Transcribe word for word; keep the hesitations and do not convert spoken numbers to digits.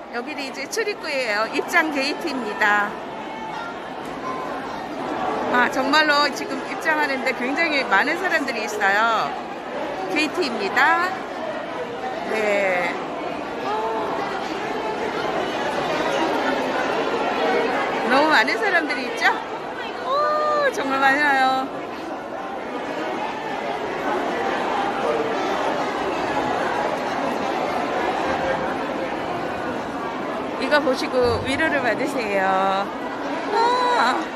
여기는 이제 출입구예요. 입장 게이트입니다. 아, 정말로 지금 입장하는데 굉장히 많은 사람들이 있어요. 게이트입니다. 네. 너무 많은 사람들이 있죠? 오, 정말 많아요. 이거 보시고 위로를 받으세요. 아.